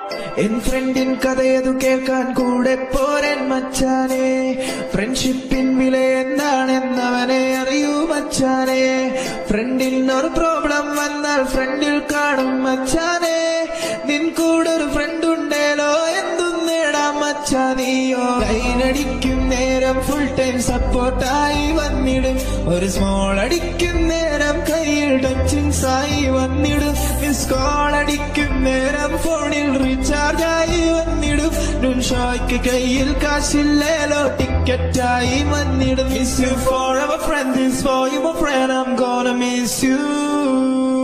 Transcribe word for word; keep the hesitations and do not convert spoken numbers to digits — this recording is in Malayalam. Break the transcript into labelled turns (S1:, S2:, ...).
S1: എൻ ഫ്രണ്ടിൻ കഥയതു കേൾക്കാൻ കൂടെ പോരൻ മച്ചാനെ. ഫ്രണ്ട്ഷിപ്പിൻ വില എന്താണെന്നവനെ അറിയൂ മച്ചാനെ. ഫ്രണ്ടിനൊരു പ്രോബ്ലം വന്നാൽ ഫ്രണ്ടിൽ കാണും മച്ചാനെ. നിൻ കൂടെ ഒരു ഫ്രണ്ട് ഉണ്ടേലോ എന്തും നേടാം മച്ചാനിയോ. ലൈനടിക്കും നേരം ഫുൾ ടൈം സപ്പോർട്ടായി വന്നിടും. ഒരു സ്മോൾ അടിക്കും നേരം കയ്യിൽ ടച്ചിങ്സ് ആയി വന്നിടും. മിസ് കോൾ അടിക്കും നേരം ഫോണിൽ റീചാർജ് ആയി വന്നിടും. ഡുൻ ഷോയ്ക്ക് കയ്യിൽ കാശില്ലേലോ ടിക്കറ്റായി വന്നിടും. Miss you for our friend, this for your friend, I'm gonna miss you.